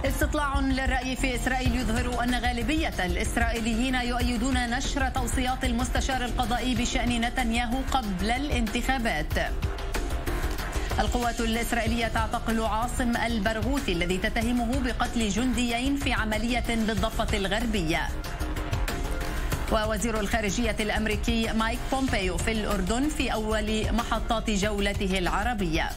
استطلاع للرأي في إسرائيل يظهر أن غالبية الإسرائيليين يؤيدون نشر توصيات المستشار القضائي بشأن نتنياهو قبل الانتخابات. القوات الإسرائيلية تعتقل عاصم البرغوثي الذي تتهمه بقتل جنديين في عملية بالضفة الغربية. ووزير الخارجية الأمريكي مايك بومبيو في الأردن في أول محطات جولته العربية.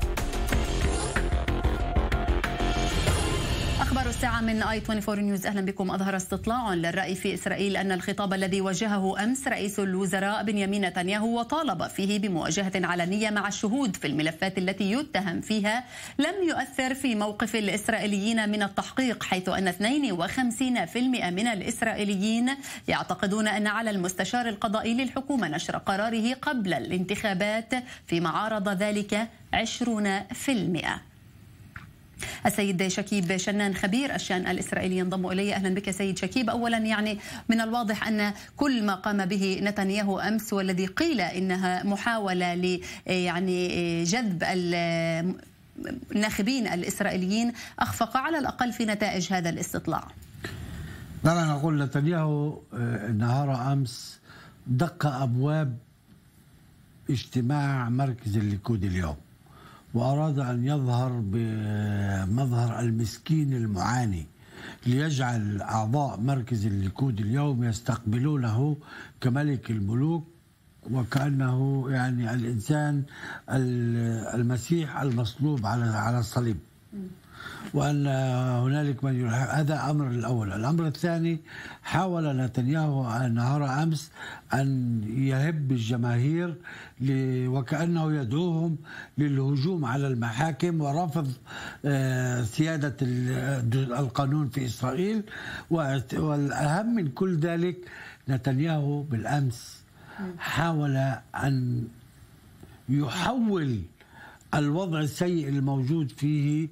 أخبار الساعة من i24 نيوز. أهلا بكم. أظهر استطلاع للرأي في إسرائيل أن الخطاب الذي وجهه أمس رئيس الوزراء بنيامين نتنياهو وطالب فيه بمواجهة علنية مع الشهود في الملفات التي يتهم فيها لم يؤثر في موقف الإسرائيليين من التحقيق، حيث أن 52% من الإسرائيليين يعتقدون أن على المستشار القضائي للحكومة نشر قراره قبل الانتخابات، فيما عارض ذلك 20%. السيد شكيب شنان خبير الشأن الإسرائيلي ينضم إلي. أهلا بك سيد شكيب. أولا من الواضح أن كل ما قام به نتنياهو أمس والذي قيل إنها محاولة جذب الناخبين الإسرائيليين أخفق على الأقل في نتائج هذا الاستطلاع. طبعا أقول نتنياهو نهار أمس دق أبواب اجتماع مركز الليكود اليوم، وأراد أن يظهر بمظهر المسكين المعاني ليجعل أعضاء مركز الليكود اليوم يستقبلونه كملك الملوك، وكأنه الإنسان المسيح المصلوب على الصليب، وأن هنالك من هذا أمر الأول. الأمر الثاني، حاول نتنياهو نهار أمس أن يهب الجماهير وكأنه يدعوهم للهجوم على المحاكم ورفض سيادة القانون في إسرائيل. والأهم من كل ذلك، نتنياهو بالأمس حاول أن يحول الوضع السيء الموجود فيه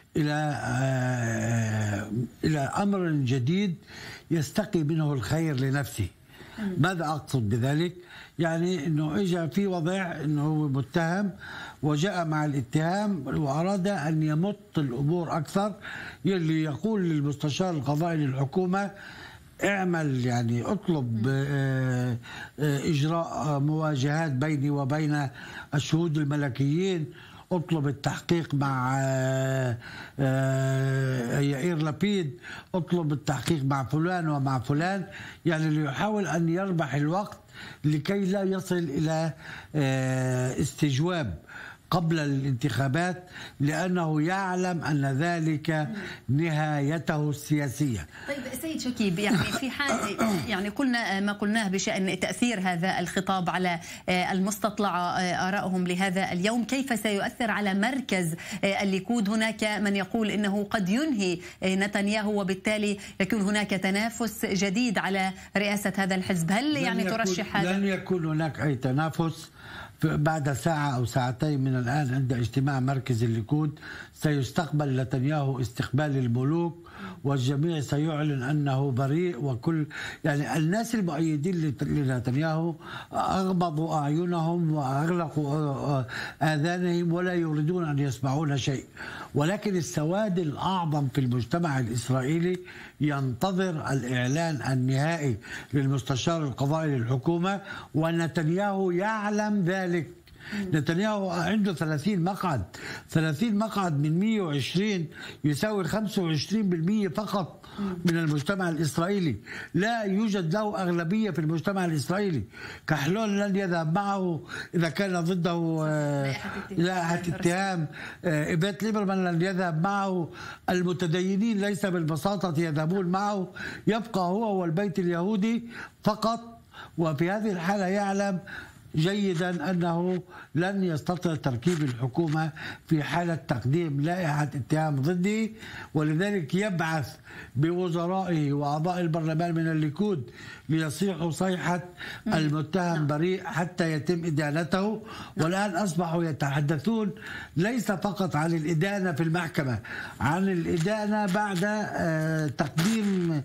إلى أمر جديد يستقي منه الخير لنفسه. ماذا أقصد بذلك؟ أنه إجا في وضع أنه متهم وجاء مع الاتهام وأراد أن يمط الأمور أكثر، يلي يقول للمستشار القضائي للحكومة اعمل اطلب إجراء مواجهات بيني وبين الشهود الملكيين، اطلب التحقيق مع يائير لبيد، اطلب التحقيق مع فلان ومع فلان، ليحاول أن يربح الوقت لكي لا يصل إلى استجواب قبل الانتخابات، لأنه يعلم أن ذلك نهايته السياسية. طيب سيد شكيب، في حال قلنا ما قلناه بشأن تأثير هذا الخطاب على المستطلع آرائهم لهذا اليوم، كيف سيؤثر على مركز الليكود؟ هناك من يقول إنه قد ينهي نتنياهو وبالتالي يكون هناك تنافس جديد على رئاسة هذا الحزب. هل ترشح هذا؟ لن يكون هناك أي تنافس. بعد ساعة أو ساعتين من الآن عند اجتماع مركز الليكود سيستقبل نتنياهو استقبال الملوك، والجميع سيعلن أنه بريء، وكل الناس المؤيدين لنتنياهو أغمضوا أعينهم وأغلقوا آذانهم ولا يريدون أن يسمعون شيء. ولكن السواد الأعظم في المجتمع الإسرائيلي ينتظر الإعلان النهائي للمستشار القضائي للحكومة، ونتنياهو يعلم ذلك. نتنياهو عنده 30 مقعد، 30 مقعد من 120 يساوي 25% فقط من المجتمع الإسرائيلي. لا يوجد له أغلبية في المجتمع الإسرائيلي. كحلون لن يذهب معه إذا كان ضده لائحة اتهام. إيفيت ليبرمان لن يذهب معه. المتدينين ليس بالبساطة يذهبون معه. يبقى هو والبيت اليهودي فقط. وفي هذه الحالة يعلم جيدا أنه لن يستطيع تركيب الحكومة في حالة تقديم لائحة اتهام ضده، ولذلك يبعث بوزرائه وأعضاء البرلمان من الليكود ليصيحوا صيحة المتهم بريء حتى يتم إدانته. والآن أصبحوا يتحدثون ليس فقط عن الإدانة في المحكمة، عن الإدانة بعد تقديم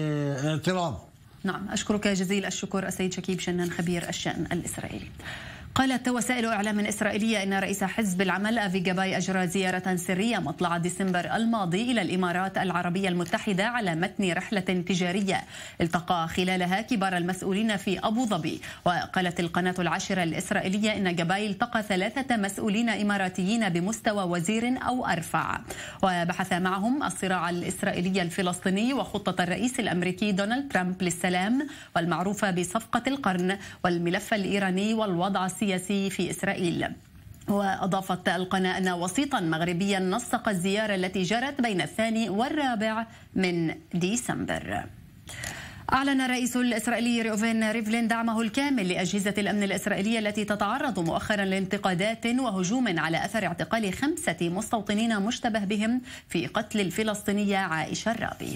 الاعتراض. نعم، أشكرك جزيل الشكر السيد شكيب شنان خبير الشأن الإسرائيلي. قالت وسائل إعلام إسرائيلية إن رئيس حزب العمل أفي جاباي أجرى زيارة سرية مطلع ديسمبر الماضي إلى الإمارات العربية المتحدة على متن رحلة تجارية التقى خلالها كبار المسؤولين في أبو ظبي. وقالت القناة العاشرة الإسرائيلية إن جاباي التقى 3 مسؤولين إماراتيين بمستوى وزير أو أرفع، وبحث معهم الصراع الإسرائيلي الفلسطيني وخطة الرئيس الأمريكي دونالد ترامب للسلام والمعروفة بصفقة القرن والملف الإيراني والوضع السياسي في إسرائيل. وأضافت القناة أن وسيطا مغربيا نسق الزيارة التي جرت بين 2 و4 من ديسمبر. أعلن الرئيس الإسرائيلي روفين ريفلين دعمه الكامل لأجهزة الأمن الإسرائيلية التي تتعرض مؤخرا لانتقادات وهجوم على أثر اعتقال 5 مستوطنين مشتبه بهم في قتل الفلسطينية عائشة الرابي.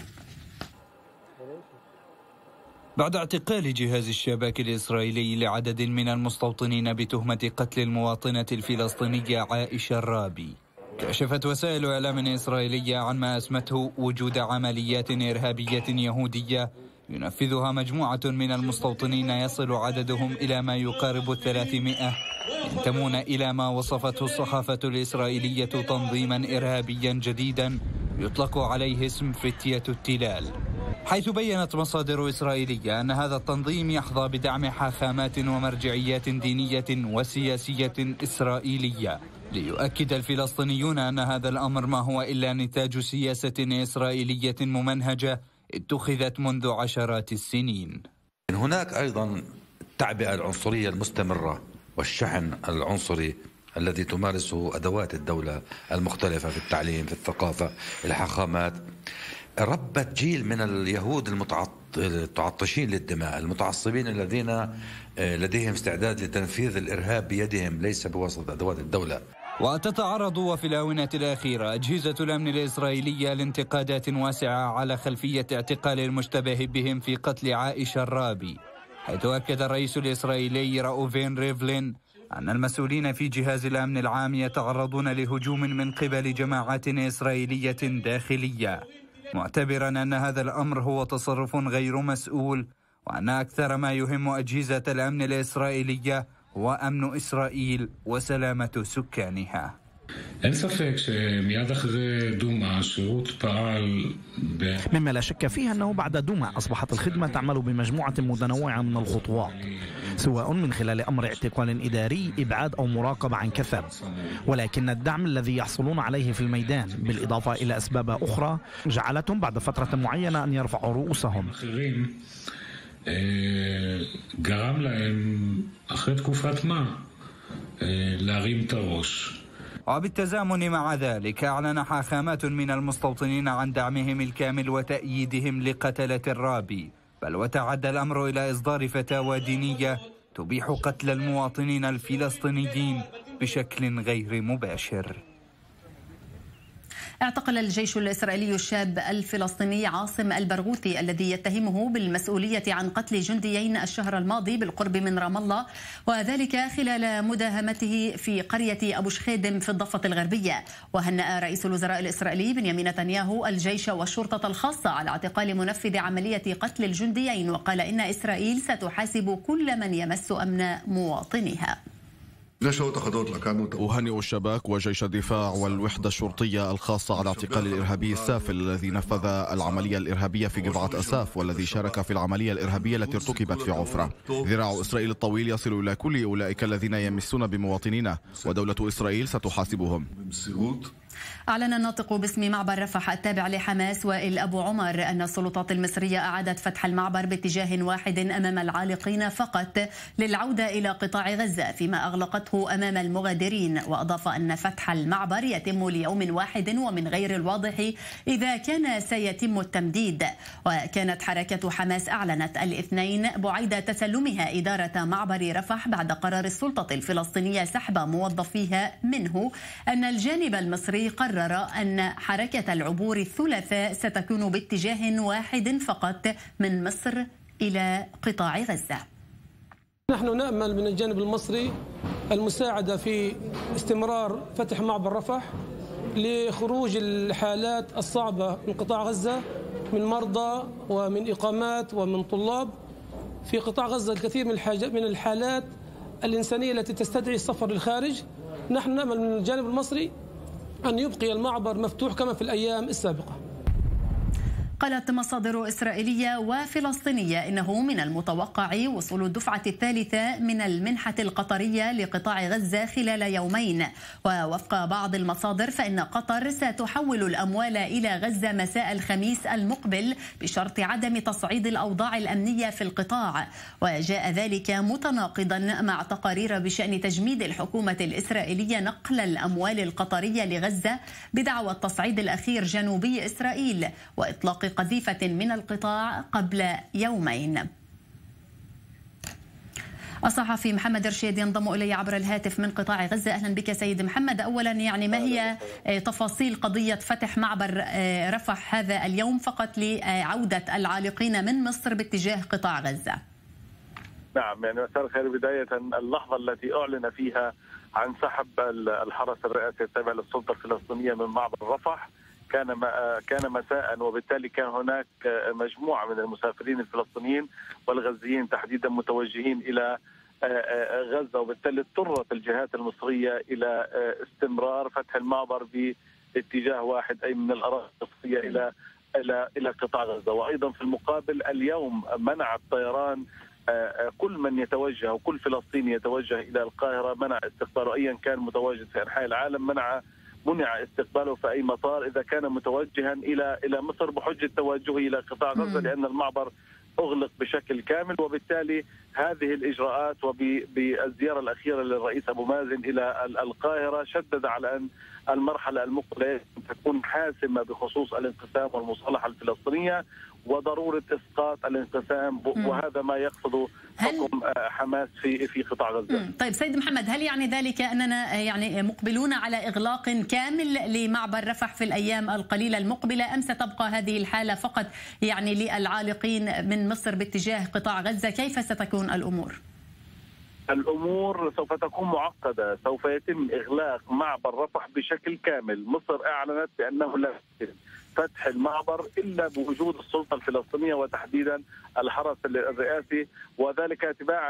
بعد اعتقال جهاز الشباك الإسرائيلي لعدد من المستوطنين بتهمة قتل المواطنة الفلسطينية عائشة الرابي، كشفت وسائل إعلام إسرائيلية عن ما أسمته وجود عمليات إرهابية يهودية ينفذها مجموعة من المستوطنين يصل عددهم إلى ما يقارب 300، ينتمون إلى ما وصفته الصحافة الإسرائيلية تنظيما إرهابيا جديدا يطلق عليه اسم فتية التلال، حيث بيّنت مصادر إسرائيلية أن هذا التنظيم يحظى بدعم حاخامات ومرجعيات دينية وسياسية إسرائيلية، ليؤكد الفلسطينيون أن هذا الأمر ما هو إلا نتاج سياسة إسرائيلية ممنهجة اتخذت منذ عشرات السنين. هناك أيضا التعبئة العنصرية المستمرة والشحن العنصري الذي تمارسه أدوات الدولة المختلفة في التعليم، في الثقافة، الحاخامات، ربت جيل من اليهود المتعطشين للدماء، المتعصبين الذين لديهم استعداد لتنفيذ الإرهاب بيدهم ليس بواسطة أدوات الدولة. وتتعرض وفي الآونة الأخيرة أجهزة الأمن الإسرائيلية لانتقادات واسعة على خلفية اعتقال المشتبه بهم في قتل عائشة الرابي، حيث أكد الرئيس الإسرائيلي روفين ريفلين أن المسؤولين في جهاز الأمن العام يتعرضون لهجوم من قبل جماعات إسرائيلية داخلية، معتبرا أن هذا الأمر هو تصرف غير مسؤول، وأن أكثر ما يهم أجهزة الأمن الإسرائيلية هو أمن إسرائيل وسلامة سكانها. مما لا شك فيه أنه بعد دوما أصبحت الخدمة تعمل بمجموعة متنوعة من الخطوات، سواء من خلال أمر اعتقال إداري، إبعاد أو مراقبة عن كثب، ولكن الدعم الذي يحصلون عليه في الميدان بالإضافة إلى أسباب أخرى جعلتهم بعد فترة معينة أن يرفعوا رؤوسهم. גרם להם אחרי תקופת מה להרים את הראש. وبالتزامن مع ذلك أعلن حاخامات من المستوطنين عن دعمهم الكامل وتأييدهم لقتلة الرابي، بل وتعدى الأمر إلى إصدار فتاوى دينية تبيح قتل المواطنين الفلسطينيين بشكل غير مباشر. اعتقل الجيش الإسرائيلي الشاب الفلسطيني عاصم البرغوثي الذي يتهمه بالمسؤولية عن قتل جنديين الشهر الماضي بالقرب من رام الله، وذلك خلال مداهمته في قرية أبو شخيدم في الضفة الغربية. وهنأ رئيس الوزراء الإسرائيلي بنيامين نتنياهو الجيش والشرطة الخاصة على اعتقال منفذ عملية قتل الجنديين، وقال إن إسرائيل ستحاسب كل من يمس أمن مواطنيها. أهنئ الشباك وجيش الدفاع والوحدة الشرطية الخاصة على اعتقال الإرهابي السافل الذي نفذ العملية الإرهابية في جبعة أساف، والذي شارك في العملية الإرهابية التي ارتكبت في عفرة. ذراع إسرائيل الطويل يصل إلى كل أولئك الذين يمسون بمواطنينا، ودولة إسرائيل ستحاسبهم. أعلن الناطق باسم معبر رفح التابع لحماس وائل أبو عمر أن السلطات المصرية أعادت فتح المعبر باتجاه واحد أمام العالقين فقط للعودة إلى قطاع غزة، فيما أغلقته أمام المغادرين. وأضاف أن فتح المعبر يتم ليوم واحد ومن غير الواضح إذا كان سيتم التمديد. وكانت حركة حماس أعلنت الاثنين بعيد تسلمها إدارة معبر رفح بعد قرار السلطة الفلسطينية سحب موظفيها منه، أن الجانب المصري قرر أن حركة العبور الثلاثاء ستكون باتجاه واحد فقط من مصر إلى قطاع غزة. نحن نأمل من الجانب المصري المساعدة في استمرار فتح معبر رفح لخروج الحالات الصعبة من قطاع غزة، من مرضى ومن إقامات ومن طلاب. في قطاع غزة الكثير من الحالات الإنسانية التي تستدعي السفر للخارج. نحن نأمل من الجانب المصري أن يبقي المعبر مفتوح كما في الأيام السابقة. قالت مصادر إسرائيلية وفلسطينية إنه من المتوقع وصول الدفعة الثالثة من المنحة القطرية لقطاع غزة خلال يومين. ووفق بعض المصادر فإن قطر ستحول الأموال إلى غزة مساء الخميس المقبل بشرط عدم تصعيد الأوضاع الأمنية في القطاع. وجاء ذلك متناقضا مع تقارير بشأن تجميد الحكومة الإسرائيلية نقل الأموال القطرية لغزة بدعوى التصعيد الأخير جنوبي إسرائيل وإطلاق قذيفة من القطاع قبل يومين. الصحفي محمد رشيد ينضم إلي عبر الهاتف من قطاع غزة. أهلا بك سيد محمد. أولا يعني ما هي تفاصيل قضية فتح معبر رفح هذا اليوم فقط لعودة العالقين من مصر باتجاه قطاع غزة؟ نعم، يعني مساء الخير. بداية اللحظة التي أعلن فيها عن سحب الحرس الرئاسي التابع للسلطة الفلسطينية من معبر رفح كان مساء، وبالتالي كان هناك مجموعة من المسافرين الفلسطينيين والغزيين تحديدا متوجهين إلى غزة، وبالتالي اضطرت الجهات المصرية إلى استمرار فتح المعبر باتجاه واحد، أي من الأراضي المصرية إلى قطاع غزة. وأيضا في المقابل اليوم منع الطيران كل من يتوجه وكل فلسطيني يتوجه إلى القاهرة، منع استقباله أيا كان متواجد في أنحاء العالم، منع استقباله في أي مطار إذا كان متوجها إلى مصر بحجة توجهه إلى قطاع غزة، لأن المعبر أغلق بشكل كامل. وبالتالي هذه الإجراءات وبالزيارة الأخيرة للرئيس أبو مازن إلى القاهرة شدد على أن المرحلة المقبلة تكون حاسمة بخصوص الانقسام والمصالحة الفلسطينية وضرورة إسقاط الانقسام، وهذا ما يقصده حكم حماس في قطاع غزة. طيب سيد محمد، هل يعني ذلك أننا يعني مقبلون على إغلاق كامل لمعبر رفح في الأيام القليلة المقبلة، أم ستبقى هذه الحالة فقط يعني للعالقين من مصر باتجاه قطاع غزة؟ كيف ستكون الأمور؟ الأمور سوف تكون معقدة، سوف يتم إغلاق معبر رفح بشكل كامل. مصر أعلنت بأنه لا يمكن فتح المعبر إلا بوجود السلطة الفلسطينية وتحديدا الحرس الرئاسي، وذلك اتباعا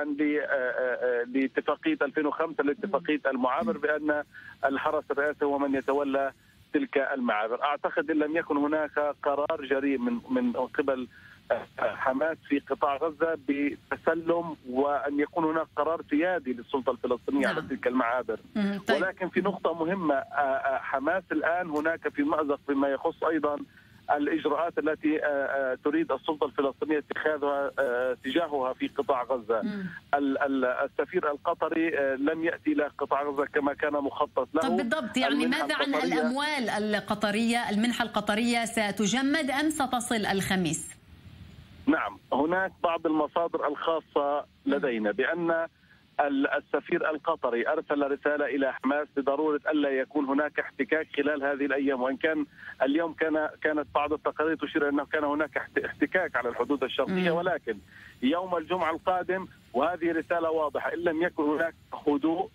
لاتفاقية 2005 لاتفاقية المعابر بأن الحرس الرئاسي هو من يتولى تلك المعابر. أعتقد إن لم يكن هناك قرار جريء من قبل حماس في قطاع غزة بتسلم وأن يكون هناك قرار سيادي للسلطة الفلسطينية على تلك المعابر. طيب. ولكن في نقطة مهمة، حماس الآن هناك في مأزق بما يخص أيضا الإجراءات التي تريد السلطة الفلسطينية اتخاذها تجاهها في قطاع غزة. السفير القطري لم يأتي إلى قطاع غزة كما كان مخطط له. طب بالضبط، يعني ماذا عن الأموال القطرية؟ المنحة القطرية ستجمد أم ستصل الخميس؟ نعم، هناك بعض المصادر الخاصة لدينا بأن السفير القطري أرسل رسالة إلى حماس بضرورة ألا يكون هناك احتكاك خلال هذه الأيام، وإن كان اليوم كانت بعض التقارير تشير أنه كان هناك احتكاك على الحدود الشرقية، ولكن يوم الجمعة القادم، وهذه رسالة واضحة، إن لم يكن هناك هدوء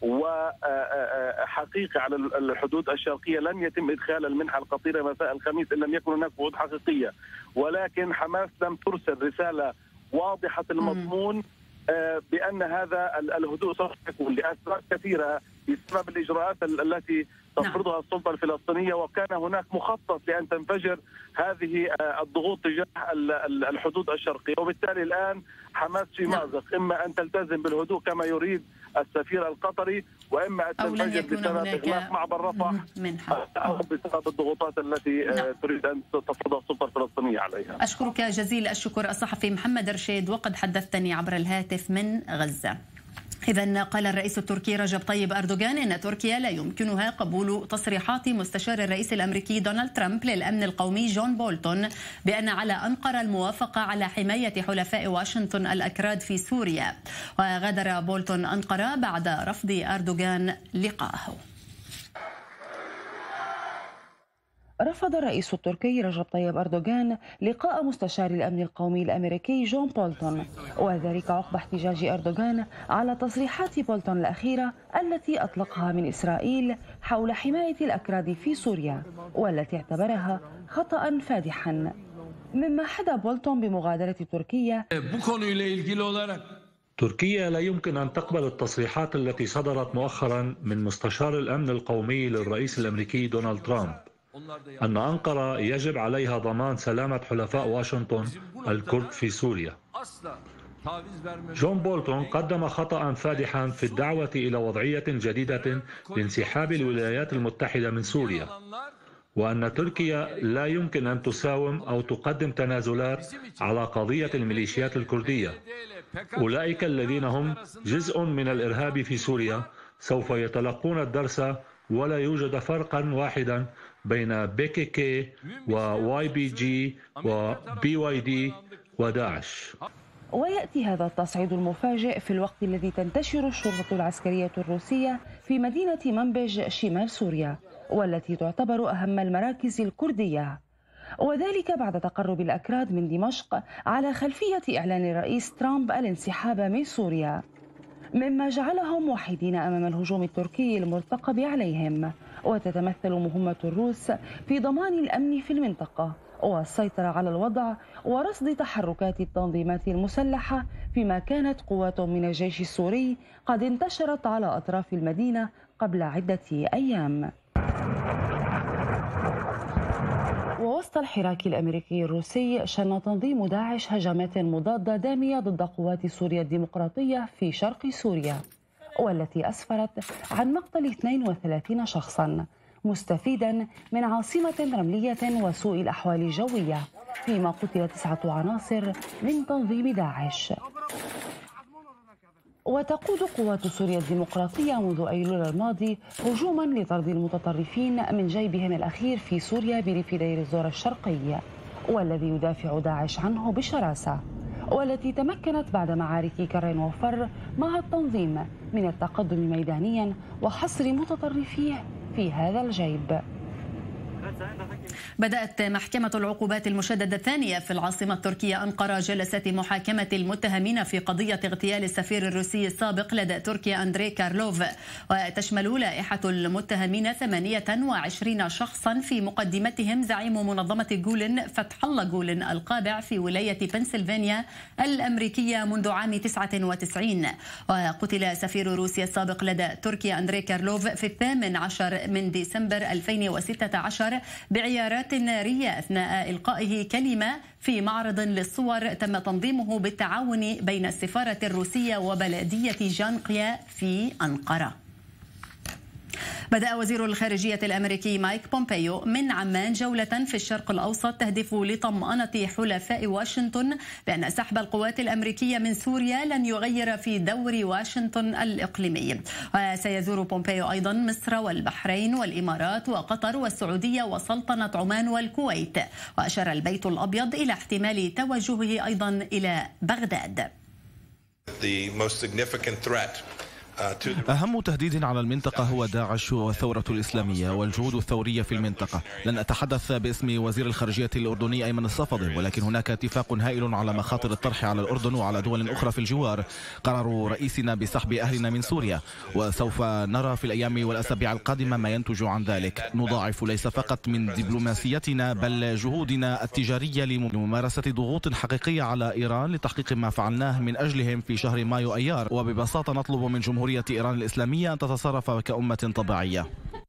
وحقيقة على الحدود الشرقية لن يتم إدخال المنحة القطيرة مساء الخميس إن لم يكن هناك وعود حقيقية. ولكن حماس لم ترسل رسالة واضحة المضمون بأن هذا الهدوء سوف يكون لأسباب كثيرة بسبب الإجراءات التي تفرضها السلطة الفلسطينية، وكان هناك مخطط لأن تنفجر هذه الضغوط تجاه الحدود الشرقية. وبالتالي الآن حماس في مأزق، إما أن تلتزم بالهدوء كما يريد السفير القطري، وإما أن تنفجر بسبب إغلاق معبر رفح أو بسبب الضغوطات التي تريد أن تفرضها السلطة الفلسطينية عليها. أشكرك جزيل الشكر الصحفي محمد رشيد، وقد حدثتني عبر الهاتف من غزة. إذن قال الرئيس التركي رجب طيب أردوغان إن تركيا لا يمكنها قبول تصريحات مستشار الرئيس الأمريكي دونالد ترامب للأمن القومي جون بولتون بأن على أنقرة الموافقة على حماية حلفاء واشنطن الأكراد في سوريا. وغادر بولتون أنقرة بعد رفض أردوغان لقاءه. رفض الرئيس التركي رجب طيب أردوغان لقاء مستشار الأمن القومي الأمريكي جون بولتون، وذلك عقب احتجاج أردوغان على تصريحات بولتون الأخيرة التي أطلقها من إسرائيل حول حماية الأكراد في سوريا، والتي اعتبرها خطأ فادحا، مما حدا بولتون بمغادرة تركيا تركيا لا يمكن أن تقبل التصريحات التي صدرت مؤخرا من مستشار الأمن القومي للرئيس الأمريكي دونالد ترامب أن أنقرة يجب عليها ضمان سلامة حلفاء واشنطن الكرد في سوريا. جون بولتون قدم خطأ فادحا في الدعوة إلى وضعية جديدة لانسحاب الولايات المتحدة من سوريا، وأن تركيا لا يمكن أن تساوم أو تقدم تنازلات على قضية الميليشيات الكردية. أولئك الذين هم جزء من الإرهاب في سوريا سوف يتلقون الدرس، ولا يوجد فرقا واحدا بين PKK وYPG وBYD وداعش. ويأتي هذا التصعيد المفاجئ في الوقت الذي تنتشر الشرطة العسكرية الروسية في مدينة منبج شمال سوريا، والتي تعتبر أهم المراكز الكردية، وذلك بعد تقرب الأكراد من دمشق على خلفية إعلان الرئيس ترامب الانسحاب من سوريا، مما جعلهم وحيدين أمام الهجوم التركي المرتقب عليهم. وتتمثل مهمة الروس في ضمان الأمن في المنطقة والسيطرة على الوضع ورصد تحركات التنظيمات المسلحة، فيما كانت قوات من الجيش السوري قد انتشرت على أطراف المدينة قبل عدة أيام. ووسط الحراك الأمريكي الروسي، شن تنظيم داعش هجمات مضادة دامية ضد قوات سوريا الديمقراطية في شرق سوريا، والتي أسفرت عن مقتل 32 شخصا، مستفيدا من عاصمة رملية وسوء الأحوال الجوية، فيما قتل 9 عناصر من تنظيم داعش. وتقود قوات سوريا الديمقراطية منذ أيلول الماضي هجوما لطرد المتطرفين من جيبهم الأخير في سوريا بريف دير الزور الشرقي، والذي يدافع داعش عنه بشراسة، والتي تمكنت بعد معارك كر وفر مع التنظيم من التقدم ميدانيا وحصر متطرفيه في هذا الجيب. بدأت محكمة العقوبات المشددة الثانية في العاصمة التركية أنقرة جلسات محاكمة المتهمين في قضية اغتيال السفير الروسي السابق لدى تركيا أندري كارلوف، وتشمل لائحة المتهمين 28 شخصا، في مقدمتهم زعيم منظمة جولن فتح الله جولن القابع في ولاية بنسلفانيا الأمريكية منذ عام 99. وقتل سفير روسيا السابق لدى تركيا أندري كارلوف في 18 من ديسمبر 2016 بعيارات نارية أثناء إلقائه كلمة في معرض للصور تم تنظيمه بالتعاون بين السفارة الروسية وبلدية جانقيا في أنقرة. بدأ وزير الخارجية الأمريكي مايك بومبيو من عمان جولة في الشرق الأوسط تهدف لطمأنة حلفاء واشنطن بأن سحب القوات الأمريكية من سوريا لن يغير في دور واشنطن الإقليمي. وسيزور بومبيو أيضا مصر والبحرين والإمارات وقطر والسعودية وسلطنة عمان والكويت. وأشار البيت الأبيض إلى احتمال توجهه أيضا إلى بغداد. أهم تهديد على المنطقة هو داعش والثورة الإسلامية والجهود الثورية في المنطقة. لن أتحدث باسم وزير الخارجية الأردني أيمن الصفدي، ولكن هناك اتفاق هائل على مخاطر الطرح على الأردن وعلى دول أخرى في الجوار. قرار رئيسنا بسحب أهلنا من سوريا، وسوف نرى في الأيام والأسابيع القادمة ما ينتج عن ذلك. نضاعف ليس فقط من دبلوماسيتنا بل جهودنا التجارية لممارسة ضغوط حقيقية على إيران لتحقيق ما فعلناه من أجلهم في شهر مايو أيار. وببساطة نطلب من جمهورية إيران الإسلامية أن تتصرف كأمة طبيعية.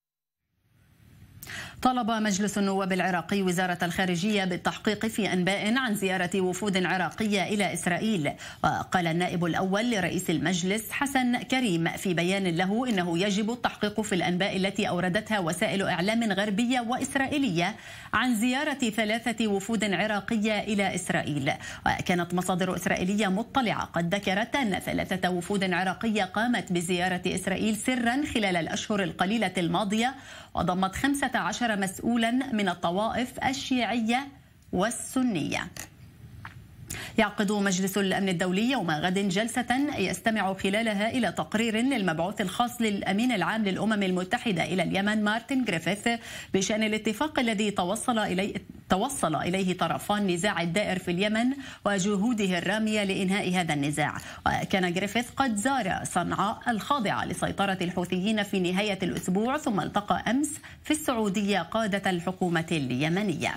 طلب مجلس النواب العراقي وزارة الخارجية بالتحقيق في أنباء عن زيارة وفود عراقية إلى إسرائيل. وقال النائب الأول لرئيس المجلس حسن كريم في بيان له إنه يجب التحقيق في الأنباء التي أوردتها وسائل إعلام غربية وإسرائيلية عن زيارة 3 وفود عراقية إلى إسرائيل. وكانت مصادر إسرائيلية مطلعة قد ذكرت أن 3 وفود عراقية قامت بزيارة إسرائيل سرا خلال الأشهر القليلة الماضية، وضمت 15 مسؤولا من الطوائف الشيعية والسنية. يعقد مجلس الأمن الدولي يوم غد جلسة يستمع خلالها إلى تقرير للمبعوث الخاص للأمين العام للأمم المتحدة إلى اليمن مارتن غريفيث بشأن الاتفاق الذي توصل إليه طرفان النزاع الدائر في اليمن وجهوده الرامية لإنهاء هذا النزاع. وكان غريفيث قد زار صنعاء الخاضعة لسيطرة الحوثيين في نهاية الأسبوع، ثم التقى أمس في السعودية قادة الحكومة اليمنية.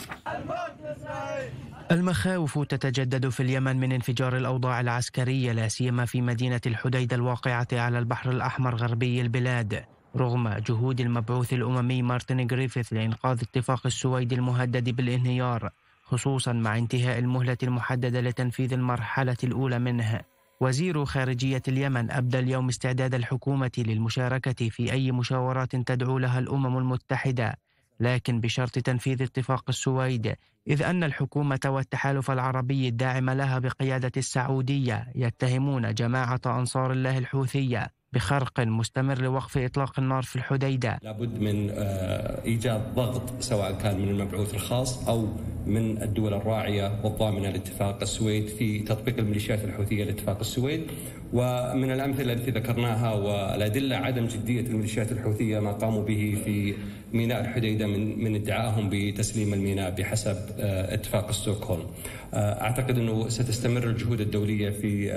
المخاوف تتجدد في اليمن من انفجار الأوضاع العسكرية، لا سيما في مدينة الحديدة الواقعة على البحر الأحمر غربي البلاد، رغم جهود المبعوث الأممي مارتن غريفيث لإنقاذ اتفاق السويد المهدد بالانهيار، خصوصا مع انتهاء المهلة المحددة لتنفيذ المرحلة الأولى منه. وزير خارجية اليمن أبدى اليوم استعداد الحكومة للمشاركة في أي مشاورات تدعو لها الأمم المتحدة، لكن بشرط تنفيذ اتفاق السويد، إذ أن الحكومة والتحالف العربي الداعم لها بقيادة السعودية يتهمون جماعة أنصار الله الحوثية بخرق مستمر لوقف إطلاق النار في الحديدة. لابد من إيجاد ضغط سواء كان من المبعوث الخاص أو من الدول الراعية والضامنة لاتفاق السويد في تطبيق الميليشيات الحوثية لاتفاق السويد. ومن الأمثلة التي ذكرناها والأدلة عدم جدية الميليشيات الحوثية ما قاموا به في ميناء الحديدة من ادعائهم بتسليم الميناء بحسب اتفاق ستوكهولم. أعتقد أنه ستستمر الجهود الدولية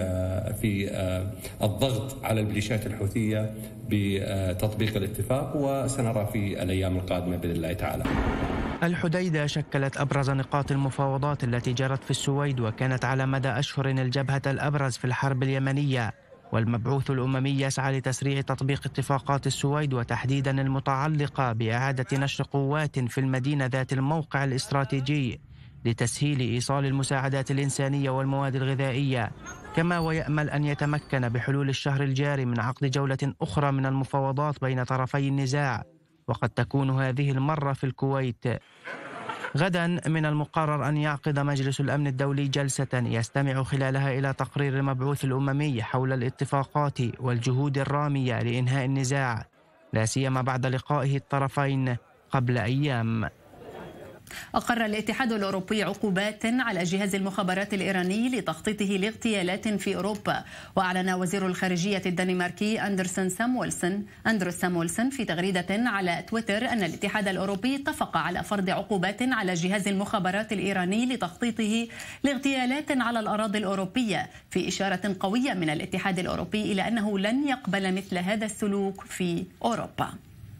في الضغط على الميليشيات الحوثية بتطبيق الاتفاق، وسنرى في الأيام القادمة بإذن الله تعالى. الحديدة شكلت أبرز نقاط المفاوضات التي جرت في السويد، وكانت على مدى أشهر الجبهة الأبرز في الحرب اليمنية، والمبعوث الأممي يسعى لتسريع تطبيق اتفاقات السويد، وتحديدا المتعلقة بإعادة نشر قوات في المدينة ذات الموقع الاستراتيجي لتسهيل إيصال المساعدات الإنسانية والمواد الغذائية، كما ويأمل أن يتمكن بحلول الشهر الجاري من عقد جولة أخرى من المفاوضات بين طرفي النزاع، وقد تكون هذه المرة في الكويت. غدا من المقرر أن يعقد مجلس الأمن الدولي جلسة يستمع خلالها إلى تقرير المبعوث الأممي حول الاتفاقات والجهود الرامية لإنهاء النزاع، لا سيما بعد لقائه الطرفين قبل أيام. أقر الاتحاد الأوروبي عقوبات على جهاز المخابرات الإيراني لتخطيطه لاغتيالات في أوروبا. وأعلن وزير الخارجية الدنماركي أندروس سامويلسون في تغريدة على تويتر أن الاتحاد الأوروبي اتفق على فرض عقوبات على جهاز المخابرات الإيراني لتخطيطه لاغتيالات على الأراضي الأوروبية، في إشارة قوية من الاتحاد الأوروبي إلى أنه لن يقبل مثل هذا السلوك في أوروبا.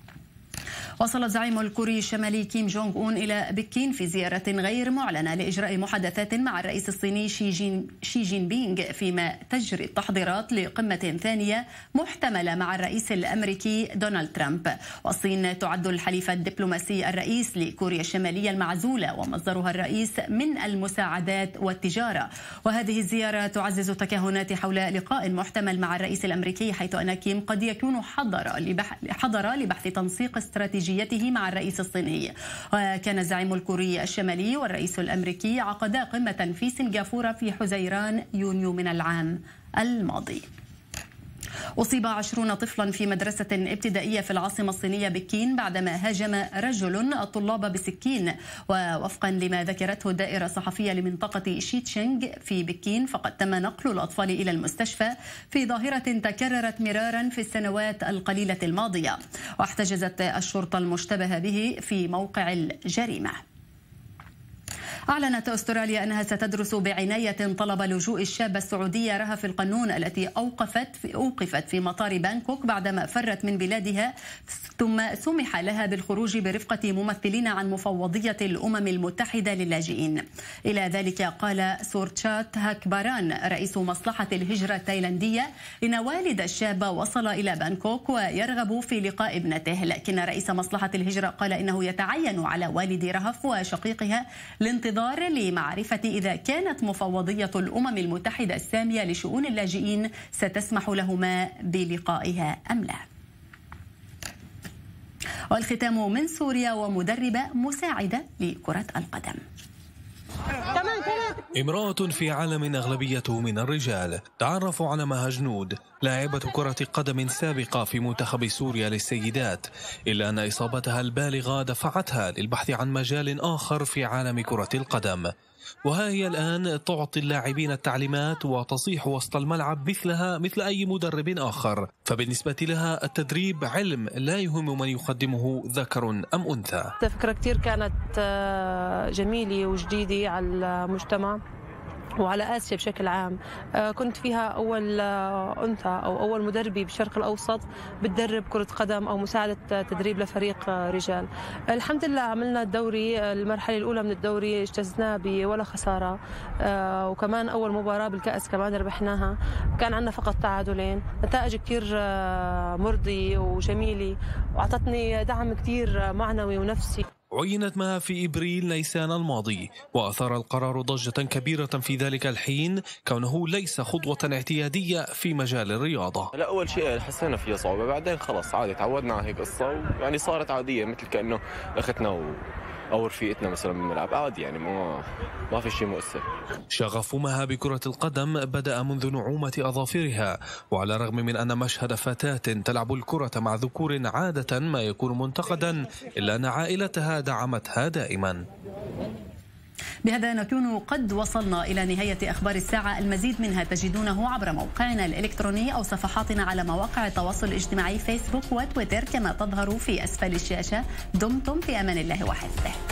وصل الزعيم الكوري الشمالي كيم جونغ أون إلى بكين في زيارة غير معلنة لإجراء محادثات مع الرئيس الصيني شي جين بينغ، فيما تجري التحضيرات لقمة ثانية محتملة مع الرئيس الأمريكي دونالد ترامب. والصين تعد الحليف الدبلوماسي الرئيس لكوريا الشمالية المعزولة ومصدرها الرئيس من المساعدات والتجارة. وهذه الزيارة تعزز تكهنات حول لقاء محتمل مع الرئيس الأمريكي، حيث أن كيم قد يكون حضر لبحث تنسيق استراتيجيته مع الرئيس الصيني. وكان الزعيم الكوري الشمالي والرئيس الأمريكي عقدا قمة في سنغافورة في حزيران يونيو من العام الماضي. أصيب 20 طفلا في مدرسة ابتدائية في العاصمة الصينية بكين بعدما هاجم رجل الطلاب بسكين. ووفقا لما ذكرته الدائرة الصحفية لمنطقة شيتشينغ في بكين، فقد تم نقل الأطفال إلى المستشفى في ظاهرة تكررت مرارا في السنوات القليلة الماضية. واحتجزت الشرطة المشتبه به في موقع الجريمة. أعلنت أستراليا أنها ستدرس بعناية طلب لجوء الشابة السعودية رهف القنون التي أوقفت في مطار بانكوك بعدما فرت من بلادها، ثم سمح لها بالخروج برفقة ممثلين عن مفوضية الأمم المتحدة للاجئين. إلى ذلك قال سورتشات هاكباران رئيس مصلحة الهجرة التايلاندية إن والد الشابة وصل إلى بانكوك ويرغب في لقاء ابنته، لكن رئيس مصلحة الهجرة قال إنه يتعين على والد رهف وشقيقها الانتظار لمعرفة إذا كانت مفوضية الأمم المتحدة السامية لشؤون اللاجئين ستسمح لهما بلقائها أم لا. والختام من سوريا، ومدربة مساعدة لكرة القدم. امرأة في عالم أغلبيته من الرجال تعرفوا على مها جنود، لاعبة كرة قدم سابقة في منتخب سوريا للسيدات، إلا أن إصابتها البالغة دفعتها للبحث عن مجال آخر في عالم كرة القدم. وها هي الآن تعطي اللاعبين التعليمات وتصيح وسط الملعب مثلها مثل أي مدرب آخر، فبالنسبة لها التدريب علم لا يهم من يقدمه ذكر أم أنثى. فكرة كتير كانت جميلة وجديدة على المجتمع، وعلى آسيا بشكل عام. كنت فيها أول أنثى أو أول مدربة بالشرق الأوسط بتدرب كرة قدم أو مساعدة تدريب لفريق رجال. الحمد لله عملنا الدوري، المرحلة الأولى من الدوري اجتزناه بولا خسارة، وكمان أول مباراة بالكأس كمان ربحناها، كان عندنا فقط تعادلين. نتائج كتير مرضية وجميلة وأعطتني دعم كتير معنوي ونفسي. عينت مها في إبريل نيسان الماضي، وأثار القرار ضجة كبيرة في ذلك الحين كونه ليس خطوة اعتيادية في مجال الرياضة. لا، أول شيء حسينا فيها صعوبة، بعدين خلص عادي تعودنا على هيك قصة، يعني صارت عادية مثل كأنه أختنا أو رفيقتنا مثلا بالملعب، عادي يعني ما في شيء مؤثر. شغف مها بكرة القدم بدأ منذ نعومة أظافرها، وعلى الرغم من أن مشهد فتاة تلعب الكرة مع ذكور عادة ما يكون منتقدا، إلا أن عائلتها دعمتها دائما. بهذا نكون قد وصلنا إلى نهاية أخبار الساعة. المزيد منها تجدونه عبر موقعنا الإلكتروني أو صفحاتنا على مواقع التواصل الاجتماعي فيسبوك وتويتر كما تظهر في أسفل الشاشة. دمتم في أمان الله وحفظه.